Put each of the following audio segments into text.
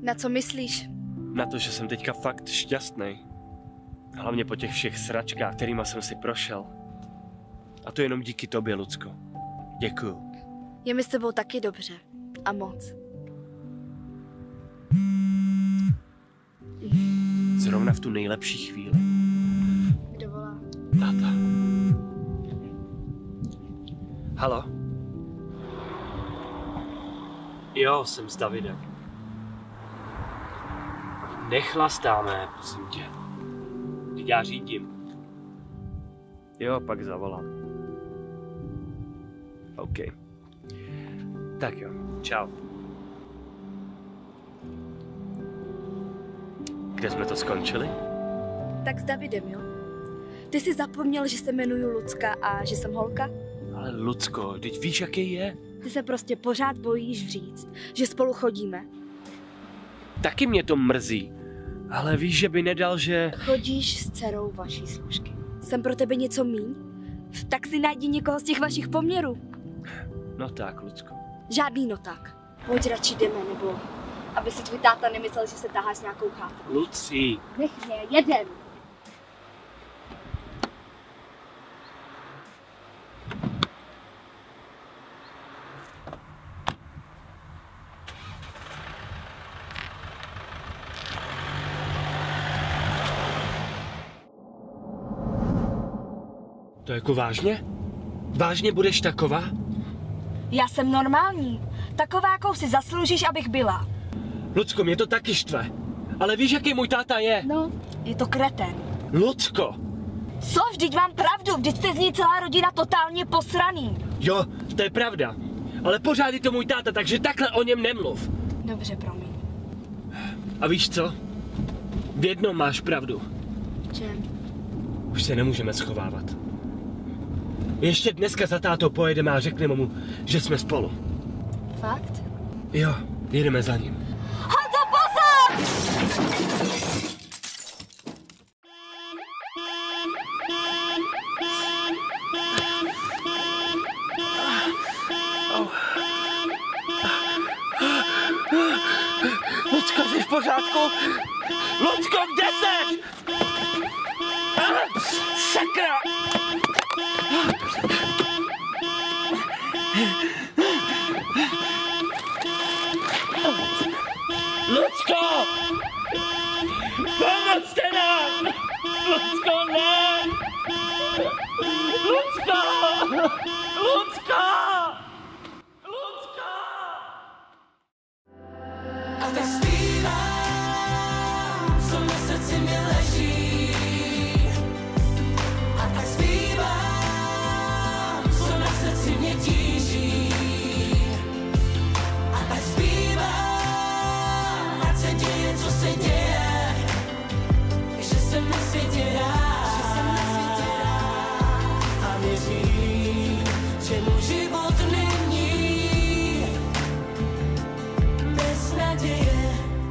Na co myslíš? Na to, že jsem teďka fakt šťastný. Hlavně po těch všech sračkách, kterýma jsem si prošel. A to jenom díky tobě, Lucko. Děkuju. Je mi s tebou taky dobře. A moc. Zrovna v tu nejlepší chvíli. Kdo volá? Táta. Haló? Jo, jsem s Davidem. Nechlastáme, prosím tě. Teď já řídím. Jo, pak zavolám. OK. Tak jo, čau. Kde jsme to skončili? Tak s Davidem, jo? Ty jsi zapomněl, že se jmenuju Lucka a že jsem holka? Ale Lucko, teď víš, jaký je? Ty se prostě pořád bojíš říct, že spolu chodíme. Taky mě to mrzí. Ale víš, že by nedal, že... Chodíš s dcerou vaší služky. Jsem pro tebe něco míň? Tak si najdi někoho z těch vašich poměrů. No tak, Lucko. Žádný no tak. Pojď radši jdeme, nebo aby si tvůj táta nemyslel, že se taháš s nějakou chátou. Lucí. Nech mě, jeden. To jako vážně? Vážně budeš taková? Já jsem normální. Taková, jakou si zasloužíš, abych byla. Lucko, mě to taky štve. Ale víš, jaký můj táta je? No, je to kreten. Lucko! Co? Vždyť mám pravdu, vždyť jste z ní celá rodina totálně posraný. Jo, to je pravda. Ale pořád je to můj táta, takže takhle o něm nemluv. Dobře, promiň. A víš co? V jednom máš pravdu. Čem? Už se nemůžeme schovávat. Ještě dneska za tátou pojedeme a řekneme mu, že jsme spolu. Fakt? Jo, jedeme za ním. Honzo, pozor! Lucko, jsi v pořádku? Lucko, kde jsi? Sakra! Lucko! Pomozte nám! Lucko, ne! Lucko! Lucko! Lucko! A tak zpívám, co na srdci mi leží. A tak zpívám, co na srdci mě tíží. A tak zpívám, ať se děje, co se děje. Že jsem na světě rád. A věřím, že můj život není bez naděje.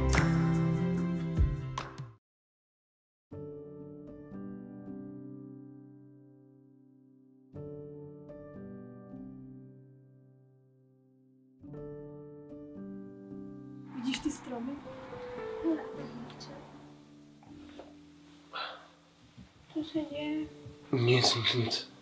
Vidíš ty stromy? Co se děje? Nic.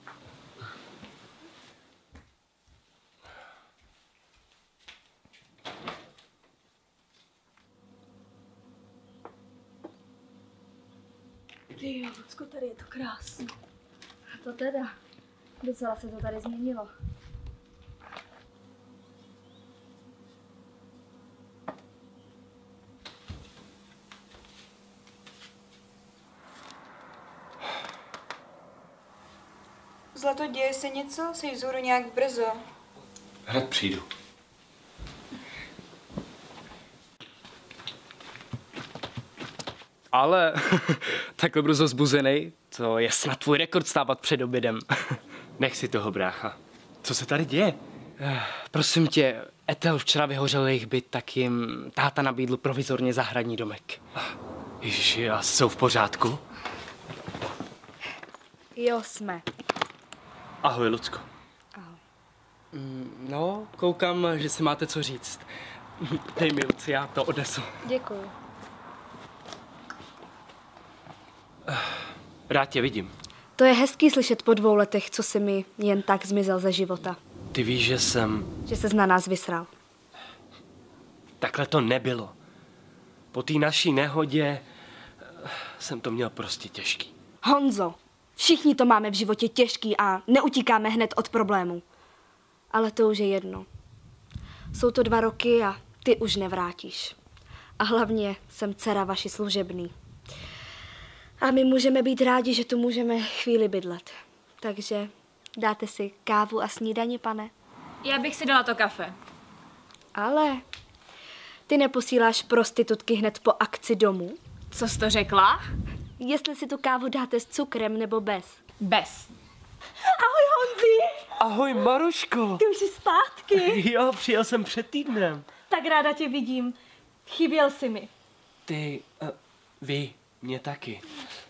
Ty jo, Lucko, tady je to krásné. A to teda. Docela se to tady změnilo. Zlato, děje se něco? Jsi vzhůru nějak brzo. Hned přijdu. Ale takhle brzo zbuzený, to je snad tvůj rekord stávat před obědem. Nech si toho, brácha. Co se tady děje? Prosím tě, Ethel včera vyhořel jejich byt, tak jim táta nabídl provizorně zahradní domek. Ježiši, a jsou v pořádku? Jo, jsme. Ahoj, Lucko. Ahoj. No, koukám, že si máte co říct. Dej mi, Luci, já to odnesu. Děkuju. Rád tě vidím. To je hezký slyšet po 2 letech, co jsi mi jen tak zmizel ze života. Ty víš, že Že ses na nás vysral. Takhle to nebylo. Po té naší nehodě jsem to měl prostě těžký. Honzo, všichni to máme v životě těžký a neutíkáme hned od problémů. Ale to už je jedno. Jsou to 2 roky a ty už nevrátíš. A hlavně jsem dcera vaši služebný. A my můžeme být rádi, že tu můžeme chvíli bydlet. Takže dáte si kávu a snídaně, pane? Já bych si dala to kafe. Ale ty neposíláš prostitutky hned po akci domů? Co jsi to řekla? Jestli si tu kávu dáte s cukrem nebo bez. Bez. Ahoj, Honzi! Ahoj, Maruško. Ty už jsi zpátky. Jo, přijel jsem před týdnem. Tak ráda tě vidím. Chyběl jsi mi. Ty, vy, mě taky.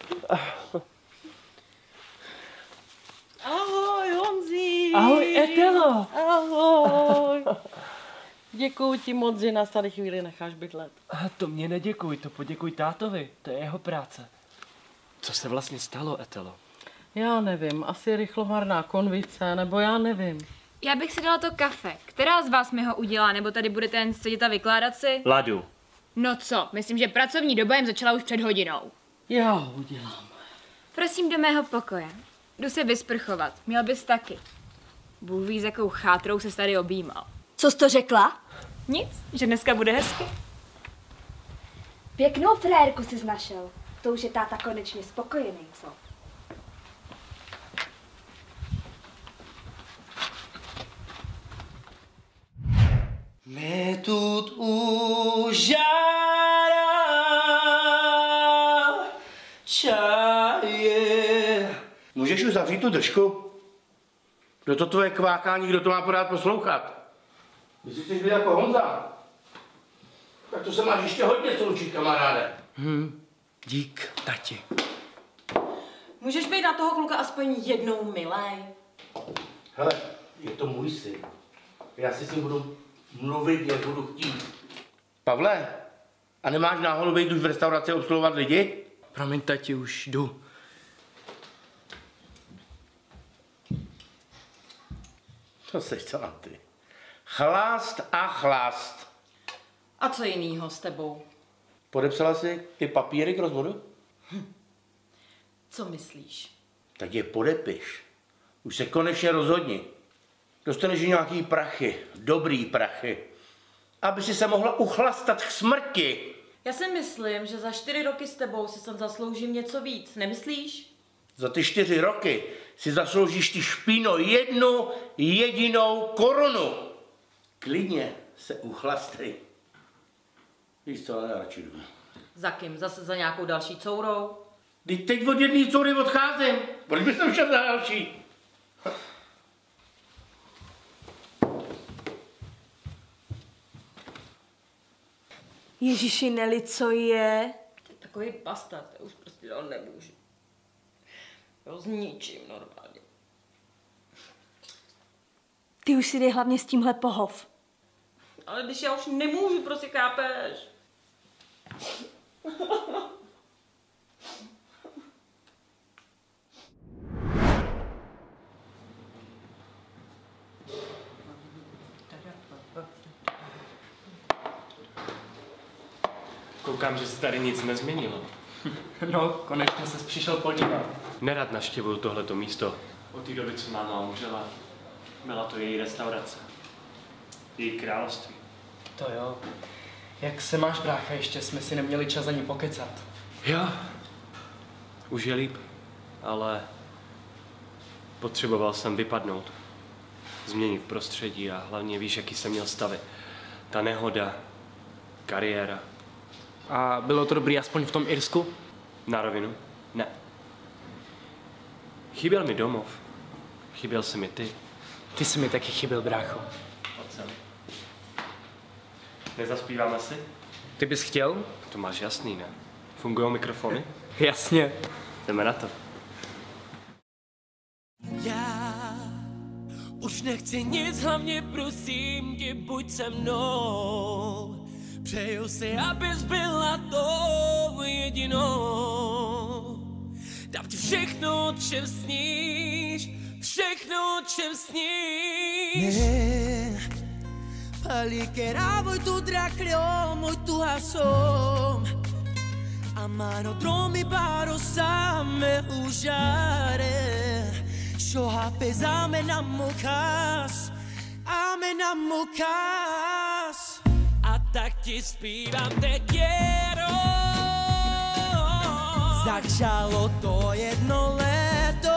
Ahoj, Honzi. Ahoj, Etelo. Ahoj. Děkuju ti moc, že nás tady chvíli necháš bydlet. To mě neděkuj, to poděkuj tátovi, to je jeho práce. Co se vlastně stalo, Etelo? Já nevím, asi rychlovarná konvice, nebo já nevím. Já bych si dala to kafe. Která z vás mi ho udělá, nebo tady budete jen sedět a vykládat si? Ladu. No co, myslím, že pracovní doba jim začala už před hodinou. Já ho udělám. Prosím do mého pokoje. Jdu se vysprchovat. Měl bys taky. Bůh ví, s jakou chátrou se tady objímal. Co jsi to řekla? Nic, že dneska bude hezky. Pěknou frérku jsi našel. To už je táta konečně spokojený, co? Mě тут užárá čaje. Můžeš už zavřít tu držku? Kdo to tvoje kvákání, kdo to má pořád poslouchat? Jestli chceš být jako Honza, tak to se máš ještě hodně co učit, kamaráde. Dík, tati. Můžeš být na toho kluka aspoň jednou milej? Hele, je to můj syn. Já si s ním budu mluvit, jak budu chtít. Pavle, a nemáš náhodou být už v restauraci obsluhovat lidi? Promiň, tati, už jdu. To seš celá ty. Chlást a chlást. A co jinýho s tebou? Podepsala jsi ty papíry k rozvodu? Co myslíš? Tak je podepiš. Už se konečně rozhodni. Dostaneš nějaký prachy, dobrý prachy, aby si se mohla uchlastat k smrti. Já si myslím, že za 4 roky s tebou si sem zasloužím něco víc, nemyslíš? Za ty 4 roky si zasloužíš ty špíno 1 jedinou korunu. Klidně se uchlastej. Víš co, ale radši jdu. Za kým? Zase za nějakou další courou? Teď od jedné coury odcházím. Proč bys tam šel za další? Ježíši, Neli, co je? Ty takový bastard, já už prostě dál nemůžu. Jo, zničím normálně. Ty už si dej hlavně s tímhle pohov. Ale když já už nemůžu, prostě chápeš? Koukám, že se tady nic nezměnilo. No, konečně ses přišel podívat. Nerad navštěvuju tohleto místo. Od té doby, co máma umřela, byla to její restaurace. Její království. To jo. Jak se máš, brácha? Ještě jsme si neměli čas ani pokecat. Jo, už je líp, ale potřeboval jsem vypadnout. Změnit prostředí a hlavně víš, jaký jsem měl stavy. Ta nehoda, kariéra. A bylo to dobrý aspoň v tom Irsku? Na rovinu? Ne. Chyběl mi domov. Chyběl jsi mi ty. Ty jsi mi taky chyběl, brácho. Pojď sem. Nezaspíváme si? Ty bys chtěl? To máš jasný, ne? Fungují mikrofony? Jasně. Jdeme na to. Já Už nechci nic, hlavně prosím tě, buď se mnou. Přeju si, abys byla tou jedinou. Dám ti všechno, o čem sníš, všechno, o čem sníš. Pali che era voi tu draclio, moi tu asom. Amaro dromi baro same užare. Shoha pesame namukas, ame namukas. A tak ti zpívám te quiero. Začalo to jedno léto.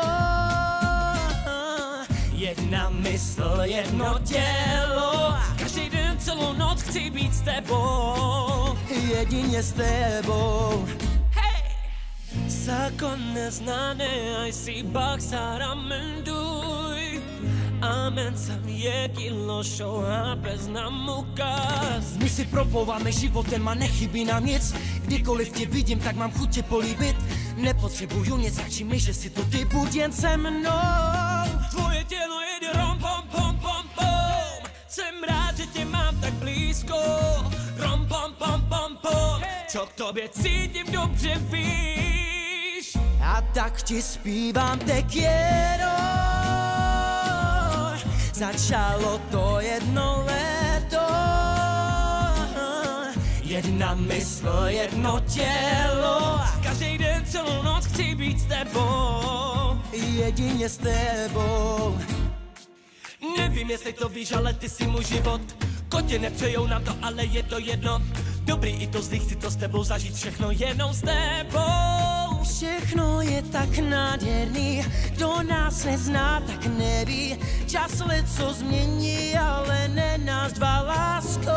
Jedna mysl, jedno tělo. Každý den, celou noc chci být s tebou. Jedině s tebou. Hey! Sako neznané, aj si baksara menduj. Amen sam jedilo show a bez nám ukaz. My si proplouváme životem a nechybí nám nic. Kdykoliv tě vidím, tak mám chuť tě políbit. Nepotřebuju nic, začí mi, že si to ty buď jen se mnou. Tvoje tělo jede rom pom pom pom pom. Jsem rád, že tě mám tak blízko. Rom pom pom pom pom. Co k tobě cítím, dobře víš. A tak ti zpívám te quiero. Začalo to jedno léto. Jedna mysl, jedno tělo. Každý den, celou noc chci být s tebou. Jedině s tebou. Nevím, jestli to víš, ale ty jsi můj život. Kotě nepřejou nám to, ale je to jedno. Dobrý i to zlý, chci to s tebou zažít, všechno jenom s tebou. Všechno je tak nádherný, kdo nás nezná, tak neví. Čas leco změní, ale ne nás dva, lásko.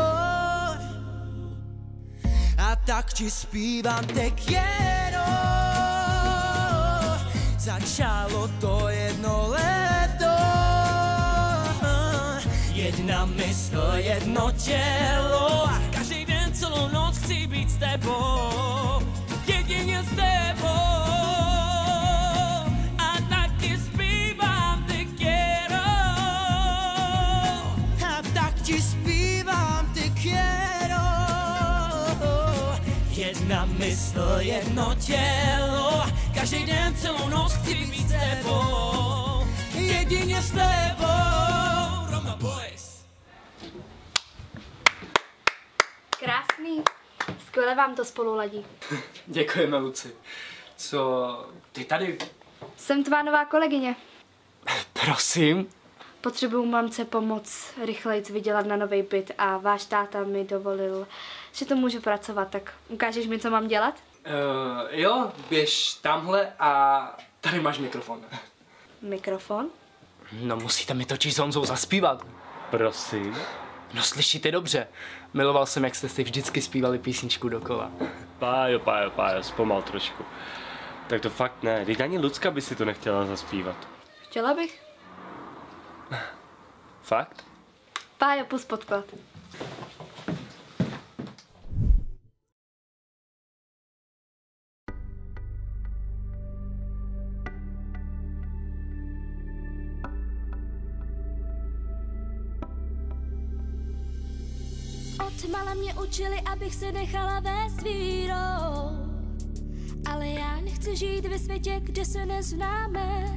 A tak ti zpívám te quiero. Začalo to jedno léto. Jedna mysl, jedno tělo. Každý den, celou noc chci být s tebou. Jedině s tebou. A tak ti zpívám te quiero. A tak ti zpívám te quiero. Jedna mysl, jedno tělo. Každý den, celou noc chci být s tebou. Jedině s tebou. Roma Boys. Krásný. Skvěle vám to spolu ladí. Děkujeme, Luci. Co, ty tady? Jsem tvá nová kolegyně. Prosím? Potřebuju mamce pomoct rychlejc vydělat na nový byt a váš táta mi dovolil, že to můžu pracovat, tak ukážeš mi, co mám dělat? Jo, běž tamhle a tady máš mikrofon. Mikrofon? No musíte mi totiž s Honzou zaspívat. Prosím? No slyšíte dobře. Miloval jsem, jak jste si vždycky zpívali písničku dokola. Pájo, zpomal trošku. Tak to fakt ne, teď ani Lucka by si to nechtěla zaspívat. Chtěla bych. Fakt? Pájo, pus podklad. Odmala mě učili, abych se nechala vést vírou. Ale já nechci žít ve světě, kde se neznáme.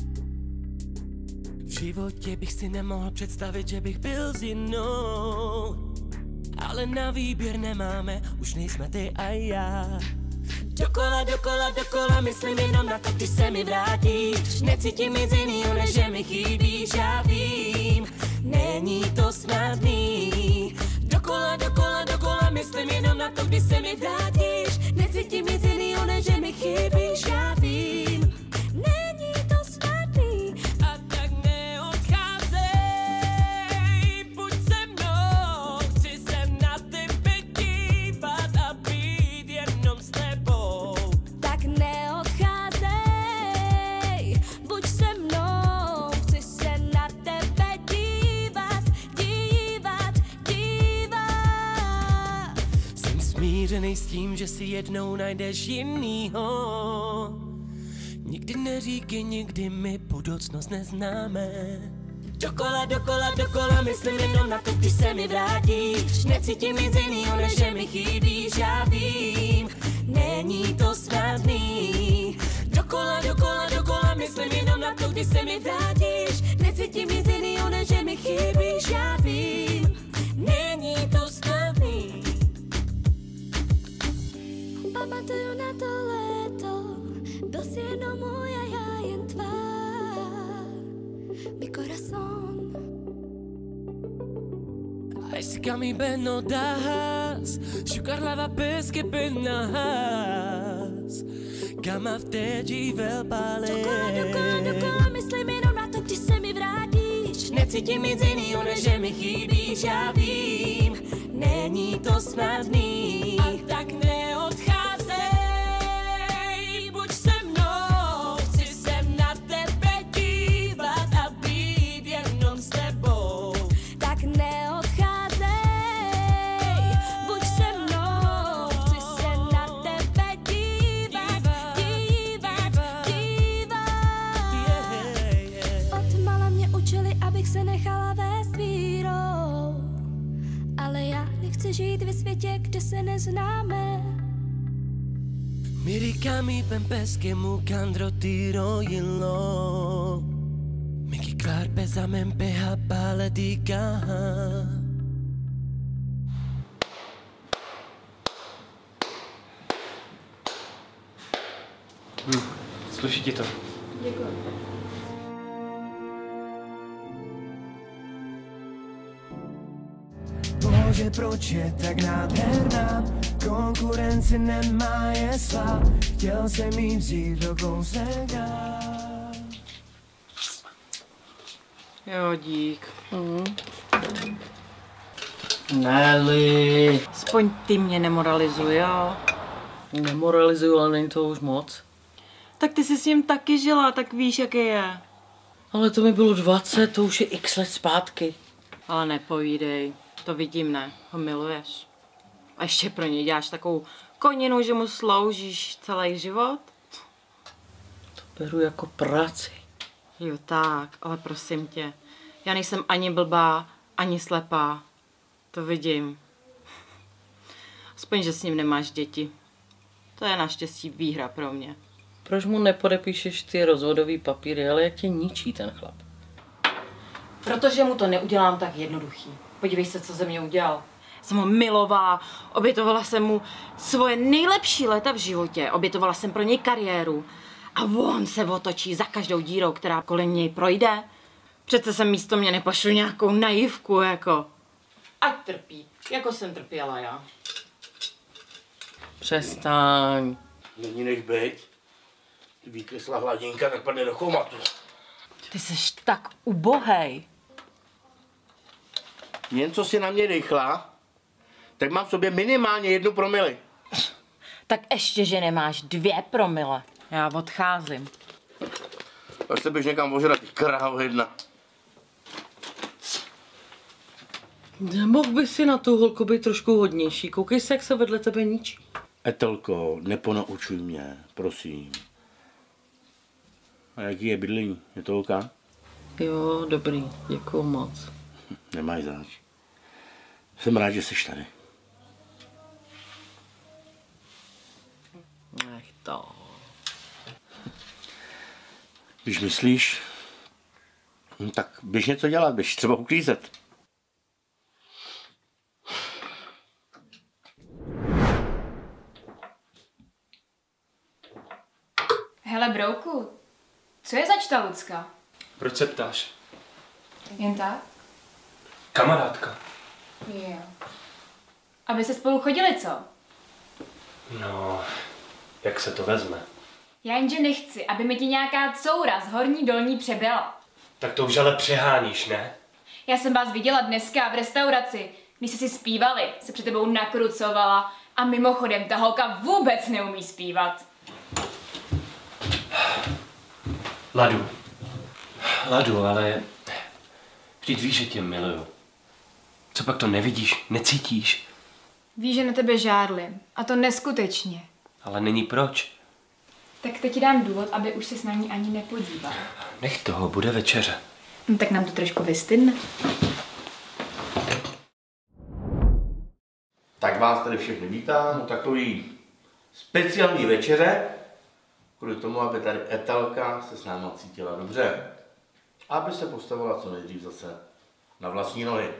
V životě bych si nemohl představit, že bych byl s jinou. Ale na výběr nemáme, už nejsme ty a já. Dokola, dokola, dokola, myslím jenom na to, když se mi vrátíš. Necítím nic jinýho, než že mi chybíš, já vím. Není to snadný. Dokola, dokola, dokola, myslím jenom na to, když se mi vrátíš. Necítím nic jinýho, než že mi chybíš, já vím. Není to snadný. A tak neodcházej, buď se mnou. Chci se na tebe dívat a být jenom s tebou. Tak neodcházej, buď se mnou. Chci se na tebe dívat, dívat, dívat. Jsem smířený s tím, že si jednou najdeš jinýho. Nikdy neříkej, nikdy my budoucnost neznáme. Dokola, dokola, dokola, myslím jenom na to, když se mi vrátíš. Necítím nic jinýho, než že mi chybíš, já vím, není to snadný. Dokola, dokola, dokola, myslím jenom na to, když se mi vrátíš. Necítím nic jinýho, než že mi chybíš, já vím, není to snadný. Pamatuju na to léto, byl jsi jenom můj a já jen tvá. Mi corazón. Ai se caminho bem não das, Sugar lava pesque penas, Gama v té dível palé. Dokola, dokola, dokola, myslím jenom na to, když se mi vrátíš. Necítím nic jinýho, než že mi chybíš, já vím, není to snadný. A tak neodcházej, buď se mnou, chci se na tebe dívat a být jenom s tebou. Tak neodcházej, buď se mnou, chci se na tebe dívat, dívat, dívat. Odmala mě učili, abych se nechala vést vírou, ale já nechci žít ve světě, kde se neznáme. Miricami pempesche mucandro tiro yilo, Miki clar pesamen peha paletika. Sluší ti to? Děkuji. Bože, proč je tak nádherná, konkurenci nemá jesla, chtěl jsem jí vzít do kousek dál. Jo, dík. Nelly. Aspoň ty mě nemoralizuj, jo? Nemoralizuju, ale není to už moc. Tak ty jsi s ním taky žila, tak víš, jaký je. Ale to mi bylo 20, to už je x let zpátky. Ale nepovídej, to vidím, ne? Ho miluješ. A ještě pro něj děláš takovou koninu, že mu sloužíš celý život? To beru jako práci. Jo tak, ale prosím tě, já nejsem ani blbá, ani slepá. To vidím. Aspoň, že s ním nemáš děti. To je naštěstí výhra pro mě. Proč mu nepodepíšeš ty rozvodový papíry, ale jak tě ničí ten chlap? Protože mu to neudělám tak jednoduchý. Podívej se, co ze mě udělal. Jsem ho milová, obětovala jsem mu svoje nejlepší léta v životě, obětovala jsem pro něj kariéru. A on se otočí za každou dírou, která kolem něj projde. Přece jsem místo mě nepošlu nějakou naivku, jako. Ať trpí, jako jsem trpěla já. Přestaň. Není než bejt. Vyklesla hladinka, tak padne do chomatu. Ty jsi tak ubohej. Jen co si na mě rychla, tak mám v sobě minimálně 1 promile. Tak ještě, že nemáš 2 promile. Já odcházím. Až se běž někam ožrat, ty krávo jedna. Nemohl by si na tu holku být trošku hodnější. Koukej se, jak se vedle tebe ničí. Etelko, neponaučuj mě, prosím. A jaký je bydlení? Je to OK? Jo, dobrý, děkuju moc. Nemáš zač. Jsem rád, že jsi tady. Ech to. Když myslíš, tak běž něco dělat, běž třeba uklízet. Hele, brouku, co je zač ta Lucka? Proč se ptáš? Jen tak? Kamarádka. Jo. Aby se spolu chodili, co? No, jak se to vezme? Já jenže nechci, aby mi ti nějaká coura z horní dolní přebrala. Tak to už ale přeháníš, ne? Já jsem vás viděla dneska v restauraci, když jste si zpívali, se před tebou nakrucovala a mimochodem ta holka vůbec neumí zpívat. Ladu, ale vždyť víš, že tě miluju. Co pak to nevidíš, necítíš? Víš, že na tebe žádlim, a to neskutečně. Ale není proč. Tak teď ti dám důvod, aby už se na ní ani nepodíval. Nech toho, bude večeře. No tak nám to trošku vystydne. Tak vás tady všechny vítám u takový speciální večeře, kvůli tomu, aby tady Etelka se s náma cítila dobře. Aby se postavila co nejdřív zase na vlastní nohy.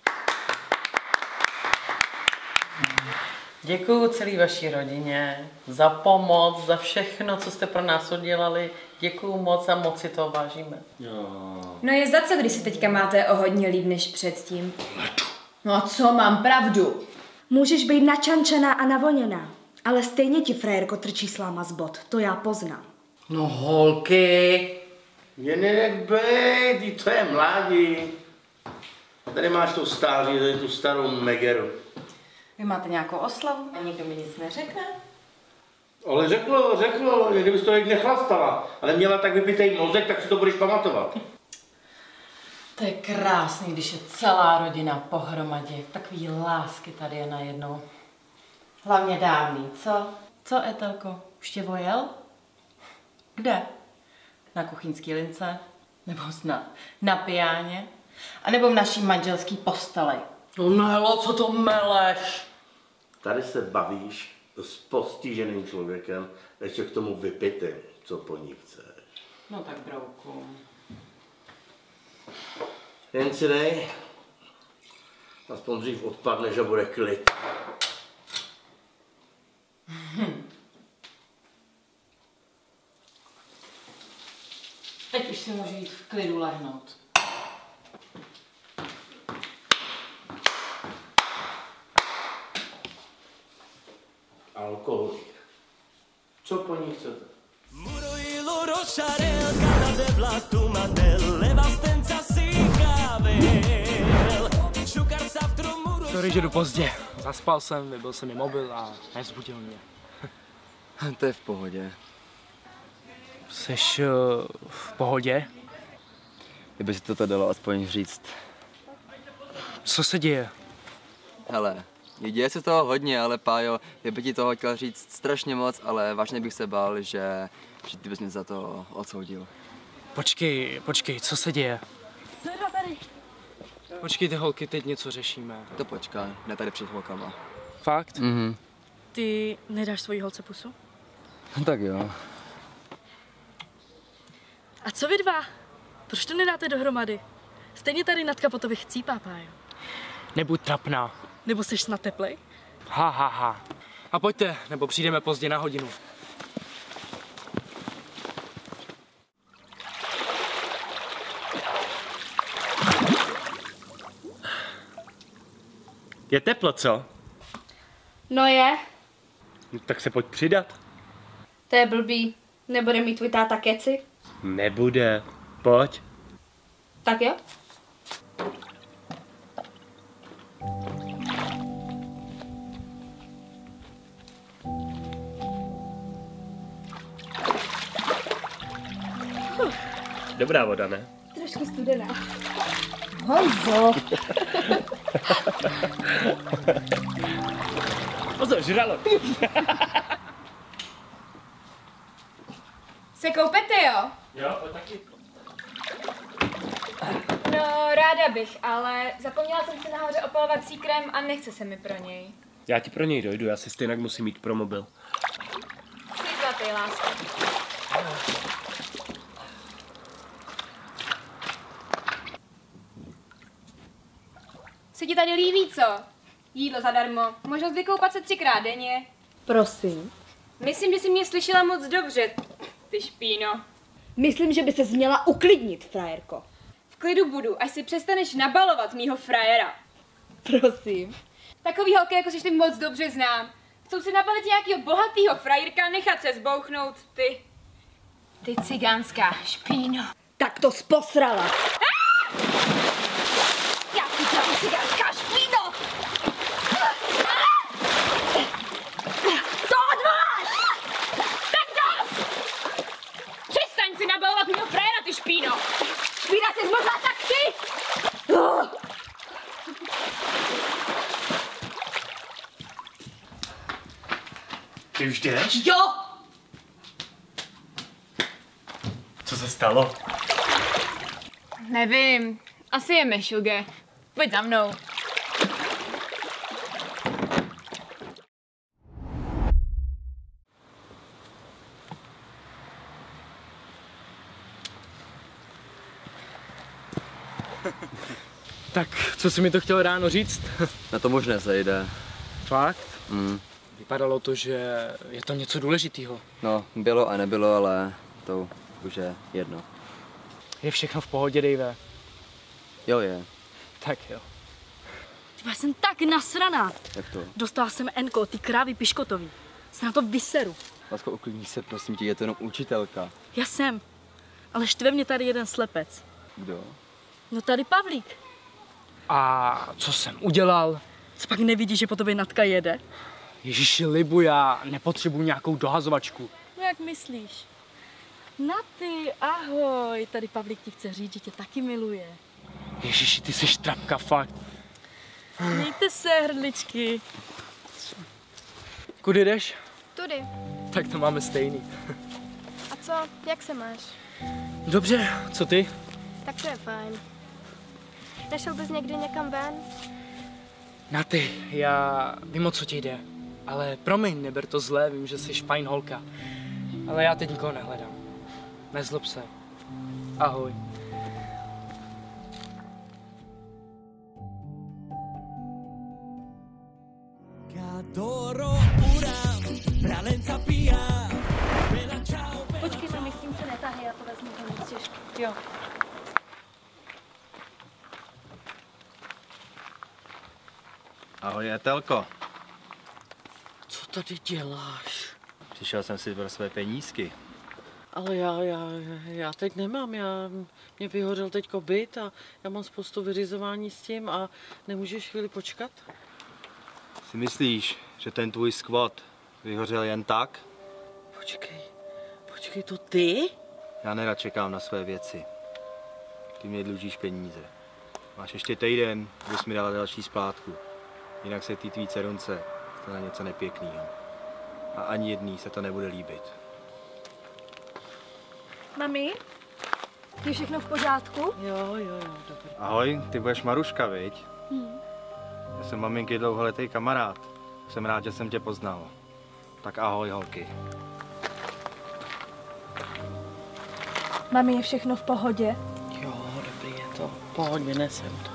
Děkuju celé vaší rodině za pomoc, za všechno, co jste pro nás udělali. Děkuju moc a moc si to vážíme. No je za co, když si teďka máte o hodně líp než předtím. No a co, mám pravdu? Můžeš být načančená a navoněná, ale stejně ti, frajerko, trčí sláma z bot. To já poznám. No holky. Je nenech bejt, to je mládí. Tady máš tu stáří, tady tu starou Megeru. Vy máte nějakou oslavu a nikdo mi nic neřekne? Ale řeklo, kdybys to teď nechlastala, ale měla tak vypitej mozek, tak si to budeš pamatovat. To je krásný, když je celá rodina pohromadě. Takový lásky tady je najednou. Hlavně dávný, co? Co, Etelko? Už tě vojel? Kde? Na kuchyňský lince? Nebo snad na pijáně? A nebo v naší manželský posteli? No Nelo, co to meleš? Tady se bavíš s postiženým člověkem, ještě k tomu vypitým, co po ní chceš. No tak brouku. Jen si dej, aspoň dřív odpadne, že bude klid. Teď už si můžu jít v klidu lehnout. Alkoholik. Co po ní chcete? Sorry, že jdu pozdě. Zaspal jsem, vybil jsem mi mobil a nevzbudil mě. To je v pohodě. Jseš v pohodě? Kdyby si to dalo aspoň říct. Co se děje? Hele, děje se toho hodně, ale Pájo, já bych ti toho chtěl říct strašně moc, ale vážně bych se bál, že ty bys mě za to odsoudil. Počkej, co se děje? Počkejte holky, teď něco řešíme. To počkej, ne tady před holkama. Fakt? Mhm. Ty nedáš svojí holce pusu? Tak jo. A co vy dva? Proč to nedáte dohromady? Stejně tady Natka po tobě chcípá, Pájo. Nebuď trapná. Nebo jsi snad teplej? Ha. A pojďte, nebo přijdeme pozdě na hodinu. Je teplo, co? No je, No, tak se pojď přidat. to je blbý. Nebude mít tvůj táta keci? Nebude. Pojď. Tak jo. Dobrá voda, ne? Trošku studená. Honzo! Pozor, žralo. Se koupete, jo? Jo, to taky. No, ráda bych, ale zapomněla jsem si nahoře opalovací krém a nechce se mi pro něj. Já ti pro něj dojdu, já si stejně musím mít pro mobil. Jsi zlatý, lásko. Se ti tady líbí, co? Jídlo zadarmo, možnost vykoupat se 3krát denně. Prosím. Myslím, že jsi mě slyšela moc dobře, ty špíno. Myslím, že by se měla uklidnit, frajerko. V klidu budu, až si přestaneš nabalovat mýho frajera. Prosím. Takový holky, jako jsi ty moc dobře znám. Chcou si nabalit nějakýho bohatýho frajerka, nechat se zbouchnout, ty. Ty cigánská špíno. Tak to sposrala. Já ti tam cigánská špíno! To odvoláš! Tak dost! Přestaň si nabalovat mýho frajera, ty špíno! Špína jsi zmrzla tak ty! Ty už jdeš? Jo! Co se stalo? Nevím, asi je mešuge. Pojď za mnou. Tak, co jsi mi to chtěl ráno říct? Na to možná zajde. Fakt? Vypadalo to, že je to něco důležitého. No, bylo a nebylo, ale to už je jedno. Je všechno v pohodě, Dave? Jo, je. Tak jo. Já jsem tak nasraná. Jak to? Dostala jsem Enko, ty krávy piškotový. Se na to vyseru. Lásko, uklidni se, prosím tě, je to jenom učitelka. Já jsem. Ale štve mě tady jeden slepec. Kdo? No tady Pavlík. A co jsem udělal? Co pak nevidíš, že po tobě Natka jede? Ježiši, libu, já nepotřebuji nějakou dohazovačku. No jak myslíš? Naty, ahoj. Tady Pavlík ti chce říct, že tě taky miluje. Ježiši, ty jsi trapka, fakt. Mějte se, hrdličky. Kudy jdeš? Tudy. Tak to máme stejný. A co? Jak se máš? Dobře, co ty? Tak to je fajn. Nešel bys někdy někam ven? Naty, já vím, o co ti jde. Ale promiň, neber to zlé, vím, že jsi fajn holka. Ale já teď nikoho nehledám. Nezlob se. Ahoj. Počkej, mami, s tím se netáhej, já to vezmu to moc těžké. Jo. Ahoj, Etelko. Co tady děláš? Přišel jsem si pro své penízky. Ale já teď nemám, mě vyhořel teďko byt a já mám spoustu vyřizování s tím a nemůžeš chvíli počkat? Si myslíš, že ten tvůj skvot vyhořel jen tak? Počkej, to ty? Já nerad čekám na své věci. Ty mě dlužíš peníze. Máš ještě týden, abys mi dala další splátku. Jinak se ty tvý dcerunce stane něco nepěkného. A ani jedný se to nebude líbit. Mami, je všechno v pořádku? Jo, dobrý. Ahoj, ty budeš Maruška, viď? Já jsem maminky dlouholetý kamarád. Jsem rád, že jsem tě poznal. Tak ahoj, holky. Mami, je všechno v pohodě? Jo, dobrý je to. Pohodě, vynesem to.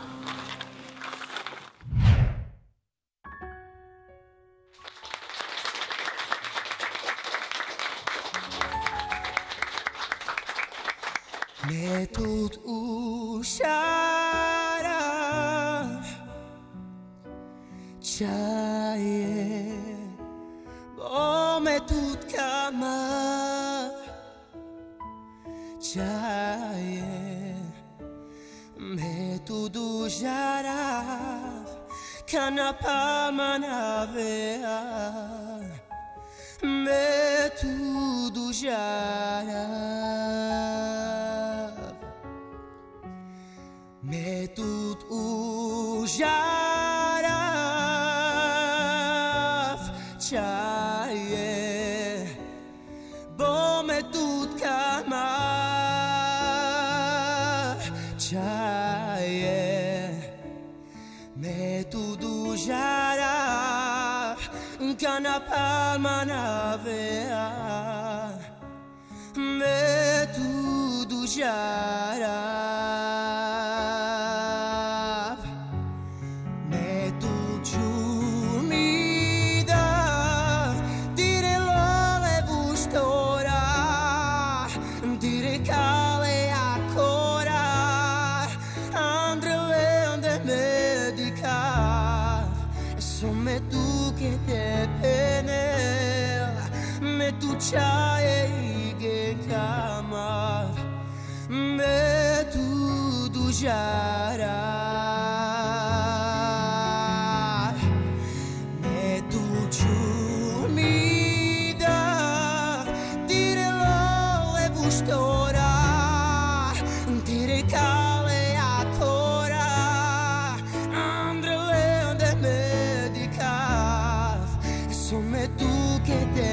मैं तूत उशारा चाहिए वो मैं तूत कमा चाहिए मैं तू दूजारा खाना पामना वेया मैं तू दूजारा मैं तूत उजारा चाहिए वो मैं तूत कमा चाहिए मैं तू दूजारा खाना पामना वेया मैं तू दूजारा चाहेगी कमर मैं तू दूजारा मैं तू चumida tire le bustora tire cale ancora andrele de medicar somme tu che te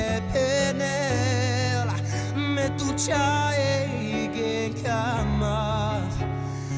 tu चाहेगी कमर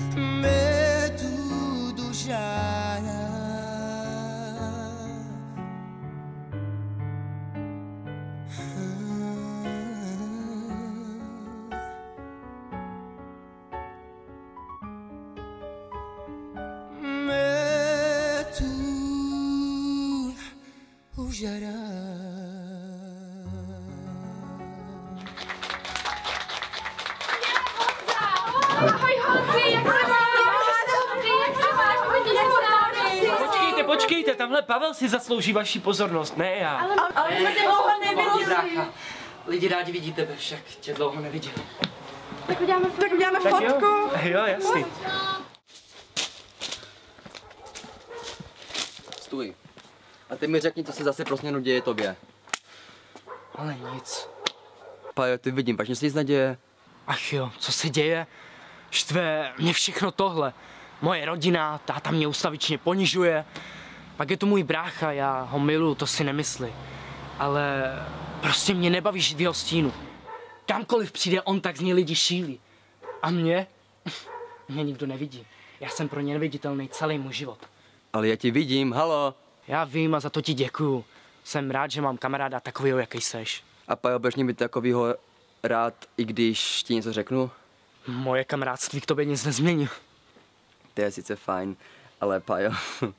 počkejte, tamhle Pavel si zaslouží vaši pozornost, ne já. Ale jsme tě dlouho neviděli. Lidi rádi vidí tebe, však tě dlouho neviděli. Tak uděláme Tak fotku. Jo, jasný. Stůj. A ty mi řekni, co se zase pro změnu děje tobě. Ale nic. Pájo, ty vidím, vážně se nic neděje. Ach jo, co se děje? Štve mě všechno tohle. Moje rodina, táta mě ustavičně ponižuje. Pak je to můj brácha, já ho miluju, to si nemysli. Ale prostě mě nebaví žít v jeho stínu. Kamkoliv přijde on, tak z něj lidi šílí. A mě nikdo nevidí. Já jsem pro ně neviditelný celý můj život. Ale já ti vidím, halo. Já vím a za to ti děkuju. Jsem rád, že mám kamaráda takovýho, jaký seš. A Pájo, budeš mě být takovýho rád, i když ti něco řeknu? Moje kamarádství k tobě nic nezmění. To je sice fajn, ale Pájo,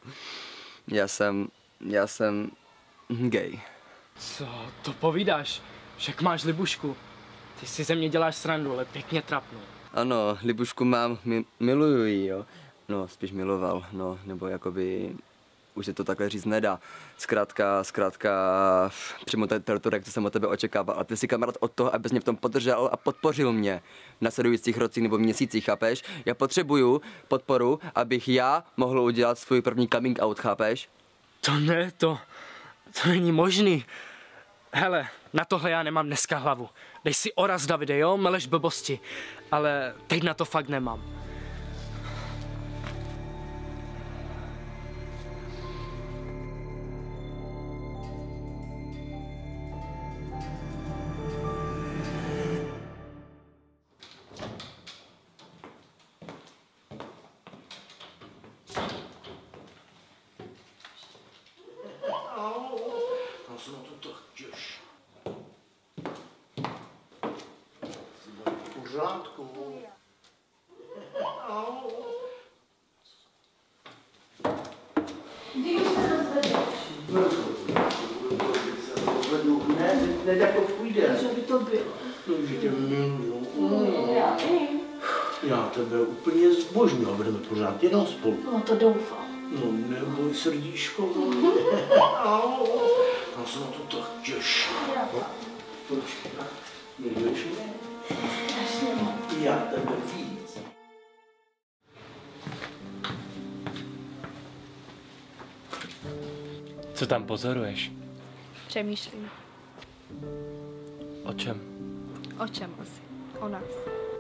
já jsem gay. Co to povídáš? Však máš Libušku. Ty si ze mě děláš srandu, ale pěkně trapnou. Ano, Libušku mám, miluju ji, jo. No, spíš miloval, no, nebo jakoby, už se to takhle říct nedá. Zkrátka, přímo tu reakci jsem od tebe očekával. A ty jsi kamarád od toho, abys mě v tom podržel a podpořil mě v nasledujících rocích nebo měsících, chápeš? Já potřebuju podporu, abych já mohl udělat svůj první coming out, chápeš? To není možný. Hele, na tohle já nemám dneska hlavu. Dej si oraz, Davide, jo? Meleš blbosti. Ale teď na to fakt nemám. Ne, jako půjde. Že by to bylo. No, že tě miluju. Já tebe úplně zbožňuji, budeme pořád jenom spolu. No to doufám. No neboj, srdíčko. Já se na to tak těším. Počkej, miluješ mě? Strašně moc. Já tebe víc. Co tam pozoruješ? Přemýšlím. O čem? O čem asi? O nás.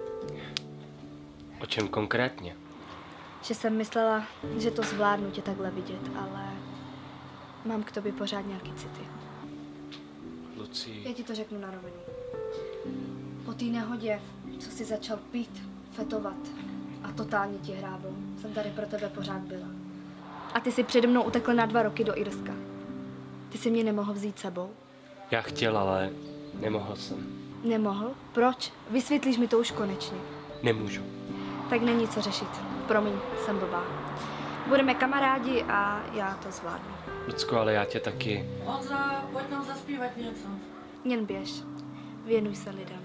O čem konkrétně? Že jsem myslela, že to zvládnu tě takhle vidět, ale mám k tobě pořád nějaký city. Lucí. Já ti to řeknu na rovinu. Po té nehodě, co jsi začal pít, fetovat a totálně ti hrábl, jsem tady pro tebe pořád byla. A ty jsi přede mnou utekl na 2 roky do Irska. Ty jsi mě nemohl vzít sebou? Já chtěl, ale nemohl jsem. Nemohl? Proč? Vysvětlíš mi to už konečně. Nemůžu. Tak není co řešit. Promiň, jsem blbá. Budeme kamarádi a já to zvládnu. Lucko, ale já tě taky. Honza, pojď nám zaspívat něco. Jen běž. Věnuj se lidem.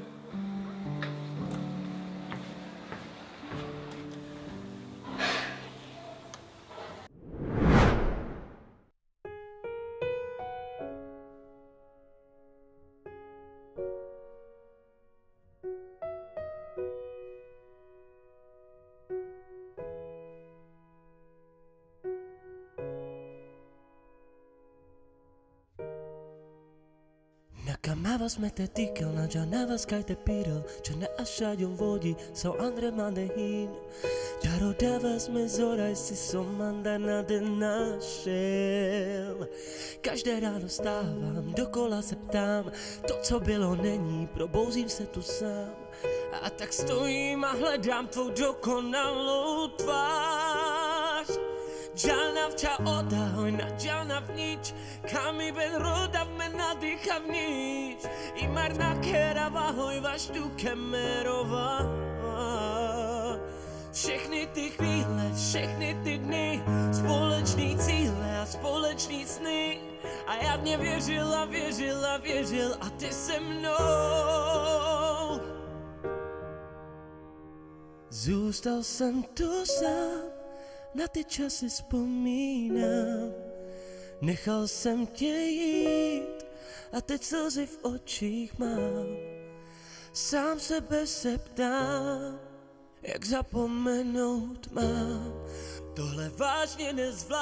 Nakamawas met de tikkel, na janavas kijk de pirel, jana asha yon vodi, so andre mandehin. Jaro davas me zora, si somanda na den našel. Každé ráno stávám, dokola se ptám, to, co bylo, není, probouzím se tu sám. A tak stojím a hledám tvou dokonalou tvář. Džalnavča odahoj na džalnavnič, kami ben rodav me nadýchavnič. I marna kerava hojva štuke merova. Všechny ty chvíle, všechny ty dny, společný cíle a společný sny. A já v ně věřil a ty se mnou. Zůstal jsem tu sám, na ty časy vzpomínám. Nechal jsem tě jít a teď slzy v očích mám. Sám sebe se ptám, jak zapomenout mám. Tohle vážně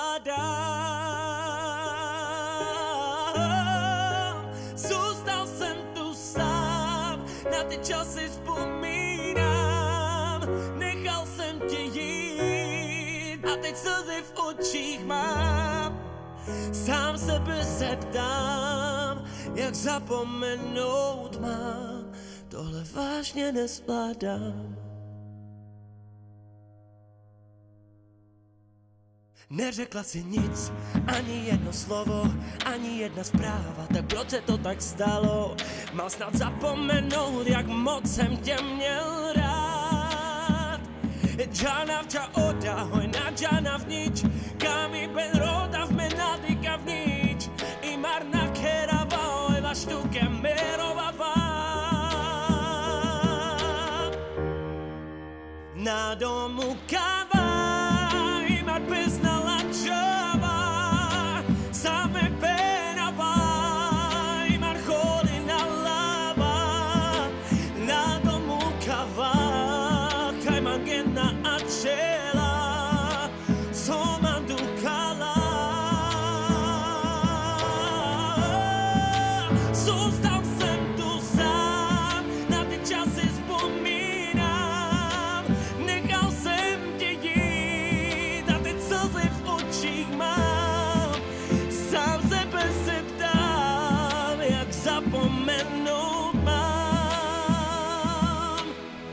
nezvládám. Zůstal jsem tu sám, na ty časy vzpomínám. Nechal jsem tě jít a teď slzy v očích mám. Sám sebe se ptám, jak zapomenout mám. Tohle vážně nezvládám. Neřekla si nic, ani jedno slovo, ani jedna zpráva, tak proč se to tak stalo? Mal snad zapomenout, jak moc jsem tě měl rád. Džana vča oda, hojna džana vnič, kami ben roda v menady kavnič. I marna kerava, ojva štuke merovava. Na domu kava, i mar beznala čava, same penava, i mar holina lava. Na domu kava, kaj man genna acela, soman dukala. Zůstal jsem tu sám, na ty časy vzpomínám. Nechal jsem tě jít a teď slzy v očích mám. Sám sebe se ptám, jak zapomenout mám.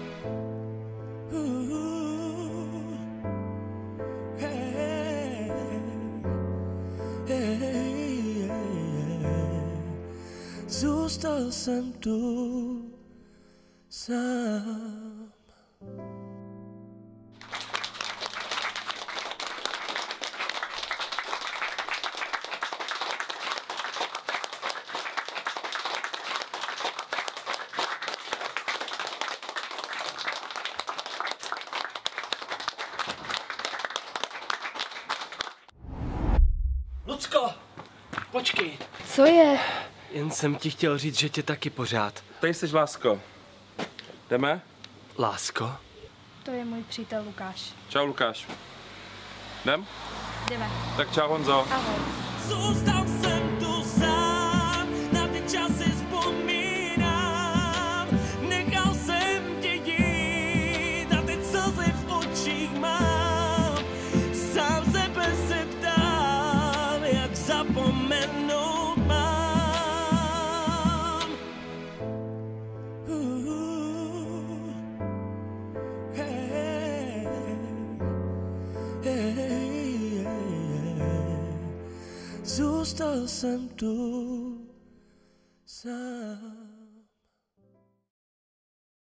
Hey, hey, hey. Zůstal jsem tu sám. Lucko, počkej. Co je? Jen jsem ti chtěl říct, že tě taky pořád. Tady jsi, Lásko. Jdeme? Lásko? To je můj přítel Lukáš. Čau, Lukáš. Jdem? Jdeme. Tak čau, Honzo. Ahoj. Zůstal jsem tu sám, na ty časy vzpomínám. Nechal jsem tě jít a teď slzy v očích mám. Sám sebe se ptám, jak zapomenout mám. Hey, hey, hey. Zůstal jsem tu sám.